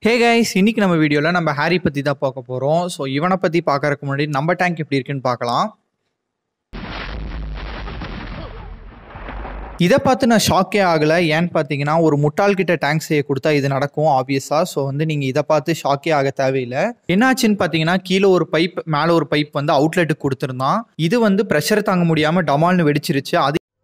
Hey guys, இன்னைக்கு நம்ம வீடியோவில் நம்ம ஹாரி பற்றி தான் பார்க்க போகிறோம். ஸோ இவனை பற்றி பார்க்கறதுக்கு முன்னாடி நம்ம டேங்க் எப்படி இருக்குன்னு பார்க்கலாம். இதை பார்த்து நான் ஷாக்கே ஆகலை. ஏன்னு பார்த்தீங்கன்னா, ஒரு முட்டாள்கிட்ட டேங்க் செய்ய கொடுத்தா இது நடக்கும் ஆப்வியஸாக. ஸோ நீங்கள் இதை பார்த்து ஷாக்கே ஆக தேவையில்லை. என்னாச்சுன்னு பார்த்தீங்கன்னா, கீழே ஒரு பைப் மேலே ஒரு பைப் அவுட்லெட்டுக்கு கொடுத்துருந்தான். இது ப்ரெஷர் தாங்க முடியாமல் டமால்னு வெடிச்சிருச்சு.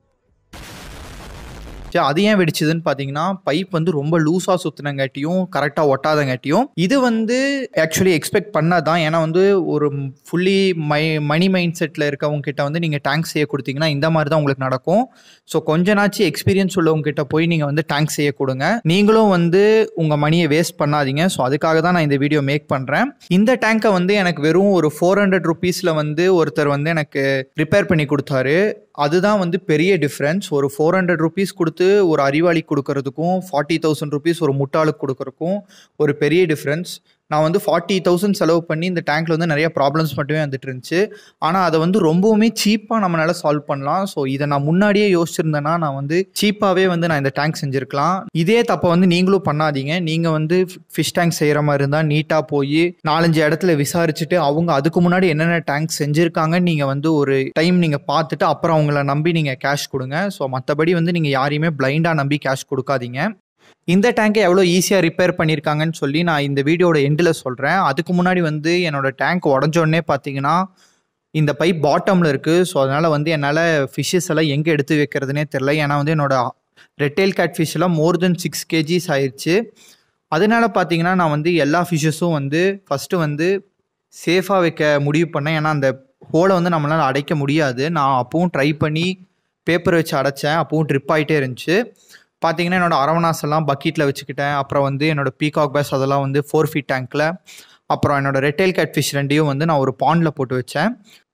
அது ஏன் வெடிச்சதுன்னு பார்த்தீங்கன்னா, பைப் ரொம்ப லூஸாக சுற்றினங்காட்டியும் கரெக்டாக ஒட்டாதங்காட்டியும் இது ஆக்சுவலி எக்ஸ்பெக்ட் பண்ணாதான். ஏன்னா ஒரு ஃபுல்லி மணி மைண்ட் செட்டில் இருக்கவங்க கிட்ட நீங்கள் டேங்க் செய்ய கொடுத்தீங்கன்னா இந்த மாதிரி தான் உங்களுக்கு நடக்கும். ஸோ கொஞ்ச நாச்சு எக்ஸ்பீரியன்ஸ் உள்ளவங்க கிட்ட போய் நீங்கள் டேங்க் செய்ய கொடுங்க. நீங்களும் உங்கள் மணியை வேஸ்ட் பண்ணாதீங்க. ஸோ அதுக்காக தான் நான் இந்த வீடியோ மேக் பண்ணுறேன். இந்த டேங்கை எனக்கு வெறும் ஒரு 400 ருபீஸில் ஒருத்தர் எனக்கு ரிப்பேர் பண்ணி கொடுத்தாரு. அதுதான் பெரிய டிஃப்ரென்ஸ். ஒரு 400 ருபீஸ் கொடுத்து ஒரு அறிவாளி கொடுக்கறதுக்கும் 40,000 ருபீஸ் ஒரு முட்டாளுக்கு கொடுக்கறதுக்கும் ஒரு பெரிய டிஃப்ரென்ஸ். நான் 40,000 செலவு பண்ணி இந்த டேங்க்ல நிறைய ப்ராப்ளம்ஸ் மட்டுமே வந்துட்டு இருந்துச்சு. ஆனால் அதை ரொம்பவுமே சீப்பாக நம்மளால சால்வ் பண்ணலாம். ஸோ இதை நான் முன்னாடியே யோசிச்சிருந்தேன்னா நான் சீப்பாகவே நான் இந்த டேங்க் செஞ்சுருக்கலாம். இதே தப்பை நீங்களும் பண்ணாதீங்க. நீங்கள் ஃபிஷ் டேங்க் செய்கிற மாதிரி இருந்தால் நீட்டாக போய் 4-5 இடத்துல விசாரிச்சுட்டு அவங்க அதுக்கு முன்னாடி என்னென்ன டேங்க் செஞ்சுருக்காங்கன்னு நீங்கள் ஒரு டைம் நீங்கள் பார்த்துட்டு அப்புறம் அவங்கள நம்பி நீங்கள் கேஷ் கொடுங்க. ஸோ மற்றபடி நீங்கள் யாரையுமே பிளைண்டாக நம்பி கேஷ் கொடுக்காதீங்க. இந்த டேங்கை எவ்வளோ ஈஸியாக ரிப்பேர் பண்ணியிருக்காங்கன்னு சொல்லி நான் இந்த வீடியோட எண்டில் சொல்கிறேன். அதுக்கு முன்னாடி என்னோடய டேங்க் உடஞ்சோடனே பார்த்தீங்கன்னா இந்த பைப் பாட்டமில் இருக்குது. ஸோ அதனால் என்னால் ஃபிஷ்ஷஸ் எல்லாம் எங்கே எடுத்து வைக்கிறதுனே தெரில. ஏன்னா என்னோட ரெட்டெயில் கேட் ஃபிஷ் எல்லாம் மோர் தென் 6 kgs ஆயிடுச்சு. அதனால பார்த்தீங்கன்னா நான் எல்லா ஃபிஷ்ஷஸும் ஃபஸ்ட்டு சேஃபாக வைக்க முடிவு பண்ணேன். ஏன்னா அந்த ஹோலை நம்மளால் அடைக்க முடியாது. நான் அப்பவும் ட்ரை பண்ணி பேப்பர் வச்சு அடைச்சேன். அப்பவும் ட்ரிப் ஆகிட்டே இருந்துச்சு. பார்த்தீங்கன்னா என்னோடய அரவணாஸ் எல்லாம் பக்கெட்டில் வச்சுக்கிட்டேன். அப்புறம் என்னோடய பீகாக் பேஸ் அதெல்லாம் 4 feet டேங்க்கில். அப்புறம் என்னோடய ரெட்டெயில் கேட் ஃபிஷ் ரெண்டையும் நான் ஒரு பாண்டில் போட்டு வச்சேன்.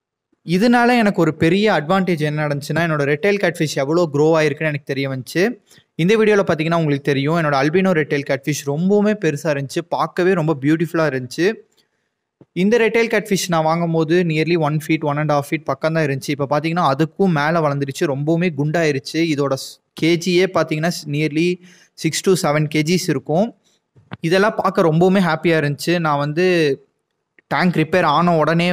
இதனால எனக்கு ஒரு பெரிய அட்வான்டேஜ் என்ன நடந்துச்சுன்னா, என்னோடய ரெட்டெயில் கேட் ஃபிஷ் எவ்வளோ க்ரோ ஆகிருக்குன்னு எனக்கு தெரிய வந்துச்சு. இந்த வீடியோவில் பார்த்தீங்கன்னா உங்களுக்கு தெரியும், என்னோடய அல்பினோ ரெட்டெயில் கேட் ஃபிஷ் ரொம்பவுமே பெருசாக இருந்துச்சு. பார்க்கவே ரொம்ப பியூட்டிஃபுல்லாக இருந்துச்சு. இந்த ரெட்டெயில் கேட் ஃபிஷ் நான் வாங்கும்போது நியர்லி 1 feet 1.5 feet பக்கம் தான் இருந்துச்சு. இப்போ பார்த்தீங்கன்னா அதுக்கும் மேலே வளர்ந்துருச்சு. ரொம்பவுமே குண்டாயிருச்சு. இதோட கேஜியே பார்த்தீங்கன்னா நியர்லி 6 to 7 kgs இருக்கும். இதெல்லாம் பார்க்க ரொம்பவுமே ஹாப்பியாக இருந்துச்சு. நான் டேங்க் ரிப்பேர் ஆன உடனே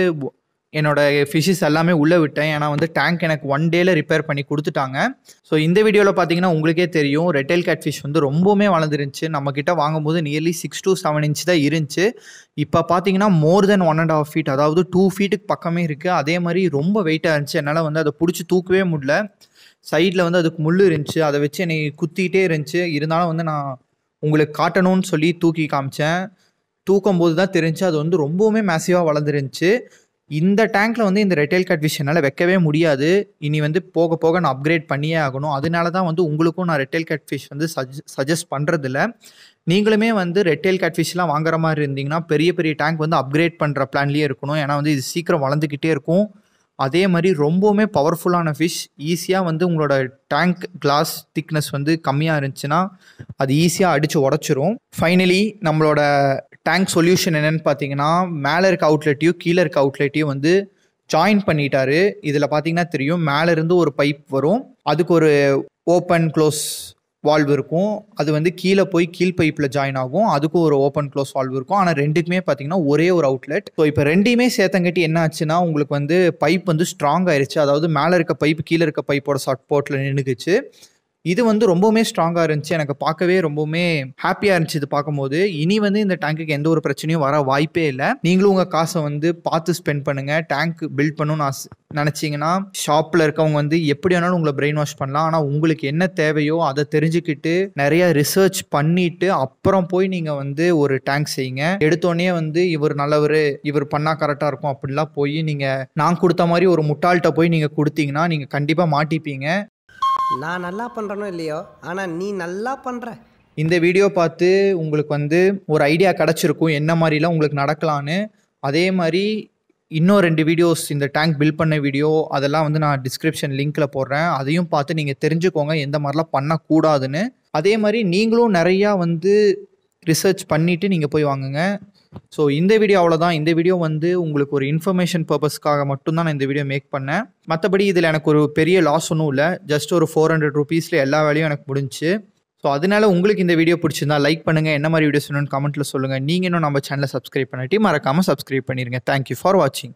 என்னோடய ஃபிஷ்ஷஸ் எல்லாமே உள்ளே விட்டேன். ஏன்னா டேங்க் எனக்கு 1 dayல ரிப்பேர் பண்ணி கொடுத்துட்டாங்க. ஸோ இந்த வீடியோவில் பார்த்தீங்கன்னா உங்களுக்கே தெரியும், ரெட்டெயில் கேட் ஃபிஷ் ரொம்பவுமே வளர்ந்துருந்துச்சு. நம்மக்கிட்ட வாங்கும்போது நியர்லி 6 to 7 inch தான் இருந்துச்சு. இப்போ பார்த்தீங்கன்னா மோர் தென் 1.5 feet, அதாவது 2 feetக்கு பக்கமே இருக்குது. அதே மாதிரி ரொம்ப வெயிட்டாக இருந்துச்சு. என்னால் அதை பிடிச்சி தூக்கவே முடியல. சைடில் அதுக்கு முள் இருந்துச்சு. அதை வச்சு என்னை குத்திகிட்டே இருந்துச்சு. இருந்தாலும் நான் உங்களுக்கு காட்டணும்னு சொல்லி தூக்கி காமிச்சேன். தூக்கும்போது தான் தெரிஞ்சு அது ரொம்பவுமே மேசிவாக வளர்ந்துருந்துச்சு. இந்த டேங்க்கில் இந்த ரெட்டெயில் கேட் ஃபிஷ் என்னால் வைக்கவே முடியாது. இனி போக போக நான் அப்கிரேட் பண்ணியே ஆகணும். அதனால தான் உங்களுக்கும் நான் ரெட்டெயில் கேட் ஃபிஷ் சஜஸ்ட் பண்ணுறதில்ல. நீங்களுமே ரெட்டெயில் கேட் ஃபிஷ்லாம் வாங்குற மாதிரி இருந்தீங்கன்னா பெரிய பெரிய டேங்க் அப்கிரேட் பண்ணுற பிளான்லேயே இருக்கணும். ஏன்னா இது சீக்கிரம் வளர்ந்துக்கிட்டே இருக்கும். அதே மாதிரி ரொம்பவுமே பவர்ஃபுல்லான ஃபிஷ். ஈஸியாக உங்களோட டேங்க் கிளாஸ் திக்னஸ் கம்மியாக இருந்துச்சுன்னா அது ஈஸியாக அடித்து உடச்சிரும். ஃபைனலி நம்மளோட டேங்க் சொல்யூஷன் என்னென்னு பார்த்தீங்கன்னா, மேலே இருக்க அவுட்லெட்டையும் கீழே இருக்க அவுட்லெட்டையும் ஜாயின் பண்ணிட்டாரு. இதில் பார்த்தீங்கன்னா தெரியும், மேலேருந்து ஒரு பைப் வரும். அதுக்கு ஒரு ஓப்பன் க்ளோஸ் வால்வ் இருக்கும். அது கீழே போய் கீழ் பைப்பில் ஜாயின் ஆகும். அதுக்கும் ஒரு ஓப்பன் க்ளோஸ் வால்வ் இருக்கும். ஆனால் ரெண்டுக்குமே பார்த்தீங்கன்னா ஒரே ஒரு அவுட்லெட். ஸோ இப்போ ரெண்டையுமே சேர்த்தங்காட்டி என்ன ஆச்சுன்னா, உங்களுக்கு பைப் ஸ்ட்ராங் ஆயிடுச்சு. அதாவது மேலே இருக்க பைப் கீழே இருக்க பைப்போட சப்போர்ட்டில் நின்றுக்குச்சு. இது ரொம்பவுமே ஸ்ட்ராங்காக இருந்துச்சு. எனக்கு பார்க்கவே ரொம்பவுமே ஹாப்பியாக இருந்துச்சு இது பார்க்கும்போது. இனி இந்த டேங்க்குக்கு எந்த ஒரு பிரச்சனையும் வர வாய்ப்பே இல்லை. நீங்களும் உங்கள் காசை பார்த்து ஸ்பெண்ட் பண்ணுங்கள். டேங்க் பில்ட் பண்ணணும்னு நினச்சிங்கன்னா ஷாப்பில் இருக்கவங்க எப்படி வேணாலும் உங்களை பிரெயின் வாஷ் பண்ணலாம். ஆனால் உங்களுக்கு என்ன தேவையோ அதை தெரிஞ்சுக்கிட்டு நிறைய ரிசர்ச் பண்ணிவிட்டு அப்புறம் போய் நீங்கள் ஒரு டேங்க் செய்யுங்க. எடுத்தோடனே இவர் நல்லவர், இவர் பண்ணால் கரெக்டாக இருக்கும் அப்படிலாம் போய் நீங்கள் நான் கொடுத்த மாதிரி ஒரு முட்டாள்கிட்ட போய் நீங்கள் கொடுத்தீங்கன்னா நீங்கள் கண்டிப்பாக மாட்டிப்பீங்க. நான் நல்லா பண்ணுறனோ இல்லையோ, ஆனால் நீ நல்லா பண்ணுற. இந்த வீடியோ பார்த்து உங்களுக்கு ஒரு ஐடியா கிடச்சிருக்கும் என்ன மாதிரிலாம் உங்களுக்கு நடக்கலான்னு. அதே மாதிரி இன்னும் 2 வீடியோஸ் இந்த டேங்க் பில்ட் பண்ண வீடியோ அதெல்லாம் நான் டிஸ்கிரிப்ஷன் லிங்க்கில் போடுறேன். அதையும் பார்த்து நீங்கள் தெரிஞ்சுக்கோங்க எந்த மாதிரிலாம் பண்ணக்கூடாதுன்னு. அதே மாதிரி நீங்களும் நிறையா ரிசர்ச் பண்ணிவிட்டு நீங்கள் போய் வாங்குங்க. ஸோ இந்த வீடியோ அவ்வளோதான். இந்த வீடியோ உங்களுக்கு ஒரு இன்ஃபர்மேஷன் பர்பஸ்க்காக மட்டும்தான் நான் இந்த வீடியோ மேக் பண்ணேன். மற்றபடி இதில் எனக்கு ஒரு பெரிய லாஸ் ஒன்றும் இல்லை. ஜஸ்ட் ஒரு 400 ருபீஸில் எல்லா வேலையும் எனக்கு முடிஞ்சுச்சு. ஸோ ஸோ அதனால உங்களுக்கு இந்த வீடியோ பிடிச்சிருந்தா லைக் பண்ணுங்கள், என்ன மாதிரி வீடியோஸ் வேணும்னு கமெண்ட்டில் சொல்லுங்கள். நீங்கள் இன்னும் நம்ம சேனலை சப்ஸ்கிரைப் பண்ணிட்டு மறக்காமல் சப்ஸ்கிரைப் பண்ணிடுங்க. தேங்க்யூ ஃபார் வாட்சிங்.